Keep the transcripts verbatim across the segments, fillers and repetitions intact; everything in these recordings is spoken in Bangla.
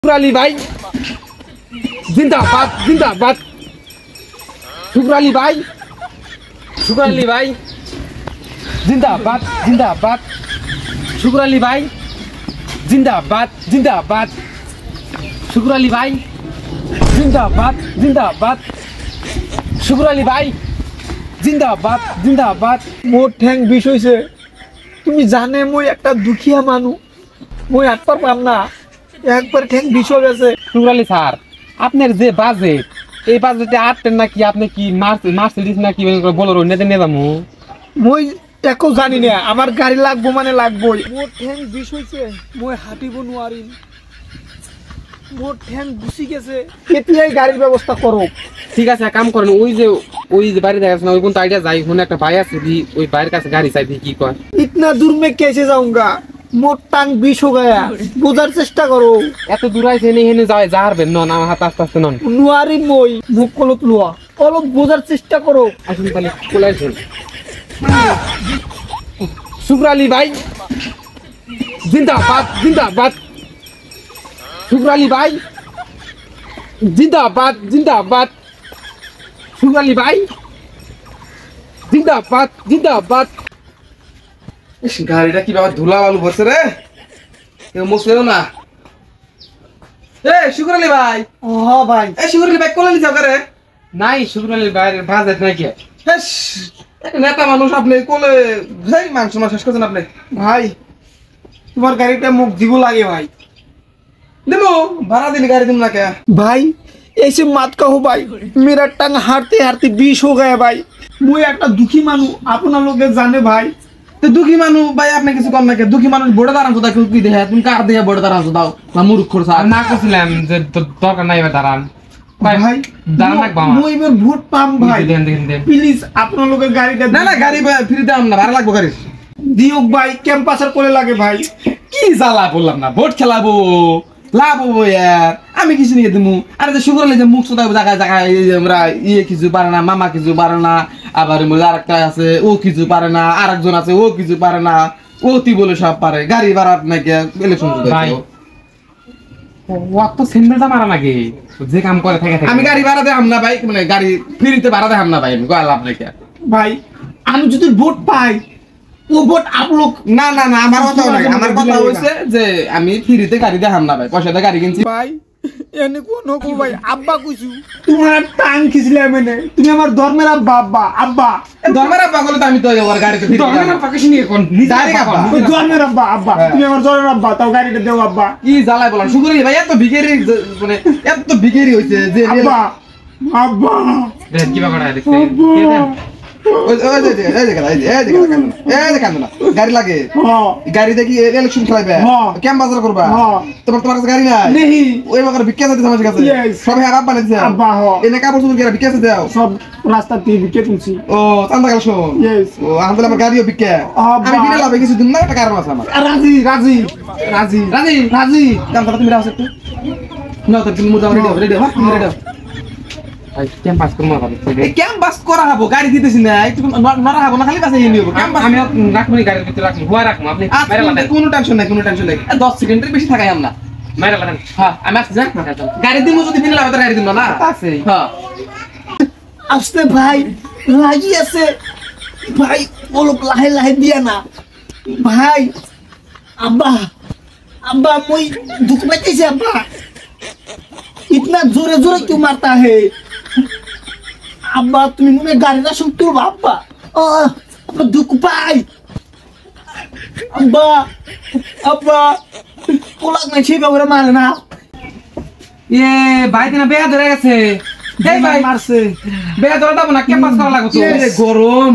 शुक्र अली भाई जिंदाबाद जिंदाबाद। शुक्र अली भाई शुक्र अली भाई जिंदाबाद जिंदाबाद। शुक्र अली भाई जिंदाबाद जिंदाबाद। शुक्र अली भाई जिंदाबाद जिंदाबाद। शुक्र अली भाई जिंदाबाद जिंदाबाद। मोर ठ্যাং বিষ হইছে। তুমি জানে মই একটা দুখিয়া মানুষ, মই আটপার পাম না, একবার ঠ্যাং বিষ হয়ে গেছে। শুক্র আলী স্যার, আপনার যে বাজেট, এই বাজেটে আটটেন নাকি আপনি কি মার্সিডিজ নাকি বোলেরো নিতে নিয়ে যাবো? মই একো জানি না, আমার গাড়ি লাগবো মানে লাগবোই। মোর ঠ্যাং বিষ হইছে, মই হাঁটিব নোৱাৰিম। মোর ঠ্যাং গুছি গেছে, কেতিয়াই গাড়ির ব্যবস্থা করো। ঠিক আছে, কাম করেন, ওই যে ওই যে বাড়ি দেখাচ্ছে না, ওই কোন আইডিয়া যাই, ওখানে একটা ভাই আছে, ওই ভাইয়ের কাছে গাড়ি চাইবি, কি কয়? ইতনা দূর মে কেসে যাऊंगा, মোর টাং বিষ হয়ে গয়া, বোঝার চেষ্টা করো। এত দূর আইছে এনে এনে যায় যারবেন নন, আমার হাত আস্তে আস্তে নন। নোৱাৰিম মই, মুখ কলত লোৱা, অলপ বোঝার চেষ্টা করো। আসুন তাহলে চলে আসুন। শুক্র আলী ভাই জিন্দাবাদ জিন্দাবাদ। शुक्र अली भाई जिंदाबाद जिंदाबाद। शुक्र अली भाई जिंदाबाद जिंदाबाद। इस गाड़ीটা কি বাবা ধুলা বালু ভরছে রে, কেউ মুছবেও না। এ শুক্র আলী ভাই। ও ভাই, এ শুক্র আলী ভাই কোলে নিয়ে যাও করে? নাই শুক্র আলী ভাইয়ের বাজেট নাই কি? হেস, এক নেতা মানুষ আপনি কোলে ভাই মাংস মাছ শেষ করছেন আপনি। ভাই তোমার গাড়িটা মুখ দিব লাগে ভাই। देबो भाड़ा दिन गाड़ी तुम ना क्या भाई ऐसे मत कहो भाई, मेरा टांग हारते हारते बीस हो गया भाई। मुझे एक दुखी मानू, अपना लोग जाने भाई। तो दुखी मानू भाई आपने किसी कम ना क्या दुखी मानू बड़ा दारान सुधा क्यों की दे है तुम कार दे बड़ा दारान सुधाओ ना मूर्ख खुरसा ना कुसलेम जे दरकार নাই দারান भाई भाई দারান না বাবা मुझे मेरे वोट पाम भाई देन देन देन प्लीज अपना लोग गाड़ी का ना ना गाड़ी फ्री दाम ना भाड़ा লাগবো গাড়ি दियो भाई कैंपासर कोले लागे भाई। কি জ্বালা বললাম না ভোট খেলাবো লাভ হবো यार আমি কিছু নিয়ে দিমু আরে যে শুক্র আলী যে মুখ সুদা জায়গা জায়গা আমরা ইয়ে কিছু পারে না মামা কিছু পারে না আবার মোর আরেকটা আছে ও কিছু পারে না আরেকজন আছে ও কিছু পারে না ও তি বলে সব পারে গাড়ি ভাড়া নাকি ইলেকশন ভাই ওয়াক তো সেন্টারটা মারা নাকি যে কাম করে থাকে থাকে আমি গাড়ি ভাড়া দেখাম না ভাই মানে গাড়ি ফ্রিতে ভাড়া দেখাম না ভাই আমি কয় লাভ নাকি भाई আমি যদি ভোট পাই ও ভোট আপ লোক না না না আমার কথা নাই আমার কথা হইছে যে আমি ফ্রিতে গাড়ি দেখাম না ভাই পয়সা দিয়ে গাড়ি কিনছি ভাই এনে কোন হকো ভাই আব্বা কইছু তোমার টাং খিছলে মানে তুমি আমার ধর্মের আব্বা আব্বা আব্বা ধর্মের আব্বা বলে তো আমি তো ওর গাড়িতে ফ্রি ধর্মের পাকিস্তান নিয়ে কোন ডাইরেক্ট আব্বা ধর্মের আব্বা আব্বা তুমি আমার ধর্মের আব্বা তাও গাড়িটা দেও আব্বা। কি জ্বালাই বললাম শুক্র আলী ভাই এত ভিখারি মানে এত ভিখারি হইছে যে আব্বা আব্বা দেখ কি বাগড়া দেখতে কে দেন ওই ওই যে এই যে এই যে এই যে এই যে কান্দনা গাড়ি লাগে হ্যাঁ গাড়ি দেখি ইলেকশন খেলাইবে কেম বাজার করবা তোমার তোমার কাছে গাড়ি নাই নেই ওই বাগার ভিক্ষা দিতে আমার কাছে সবাই আর আব্বা দিছে আব্বা হ্যাঁ এনে কাপড় চোপড় কেরা ভিক্ষা দিতে দাও সব রাস্তা দিয়ে ভিক্ষা তুলছি। ও চান্দা গেল শোন ইয়েস ও আনলে আমার গাড়িও ভিক্ষা আমি বিনা লাভে কিছু দিন না একটা কারণ আছে আমার রাজি রাজি রাজি রাজি রাজি দাম কথা তুমি রাও একটু না তো তুমি মোটা রেডি রেডি হ্যাঁ তুমি রেডি ভাই কেম পাস করব না এই ক্যাম্প বাস করা হবো গাড়ি দিতেছি না একটু নড়া হবো না খালি বাসে নিয়ে নিব ক্যাম্প আমি রাখবনি গাড়ির ভিতরে রাখবো হুয়া রাখবো আপনি মেরে লাদেন কোনো টেনশন নাই কোনো টেনশন নাই দশ সেকেন্ডের বেশি থাকাই আমরা মেরে লাদেন হ্যাঁ আমি আসছি যা গাড়ি দিমু যদি বিনা লাভে গাড়ি দিন না আছে হ্যাঁ আসতে ভাই লাগি আছে ভাই বলো লাহে লাহে দিয়া না ভাই আব্বা अब्बा कोई दुख में कैसे अब्बा इतना जोरे जोरे क्यों मारता है अब्बा तुम मुझे गाड़ी ना सुनते हो अब्बा अब्बा दुख पाई अब्बा अब्बा पुलाक में छिपे हुए मारे ना ये भाई तेना बेया धरे গেছে এই ভাই মারছে বেয়া ধরে দাও না কেম পাস করা লাগতো গরম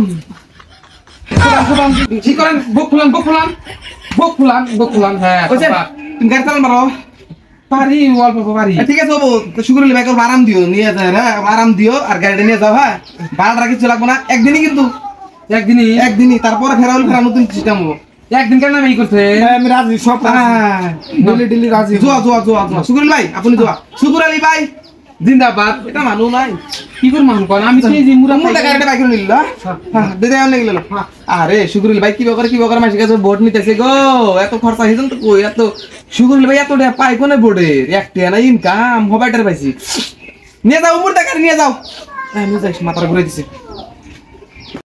কি করেন বুক ফুলান বুক ফুলান বুক ফুলান বুক ফুলান হ্যাঁ ওই যে তুমি গাড়ি চালান মারো পারি অল্প পারি ঠিক আছে বাবু তো শুক্র আলী ভাইকে আরাম দিও নিয়ে যায় হ্যাঁ আরাম দিও আর গাড়িটা নিয়ে যাও হ্যাঁ ভাড়াটা কিছু লাগবে না একদিনই কিন্তু একদিনই একদিনই তারপরে ফেরাউল ফেরা নতুন সিস্টেম হবো একদিন কেন আমি করতে আমি রাজি সব দিল্লি দিল্লি রাজি জোয়া জোয়া জোয়া জোয়া শুক্র আলী ভাই আপনি জোয়া শুক্র আলী ভাই জিন্দাবাদ এটা মানুষ নাই কি করবো এখন কোন? আমি সেই যে মুরা মুটা গাড়িটা বাইক নিল হ্যাঁ দে দে অনেক গেল আরে শুকুরুল ভাই কি বকর কি বকর মাসে কাছে ভোট নিতেছে গো এত খরচা হইজন তো কই এত শুকুরুল ভাই এত টাকা পাই কোনে ভোটে একটা না ইনকাম হবাইটার পাইছি নিয়ে যাও মুটা গাড়ি নিয়ে যাও আমি যাইছি মাথাটা ঘুরে দিছি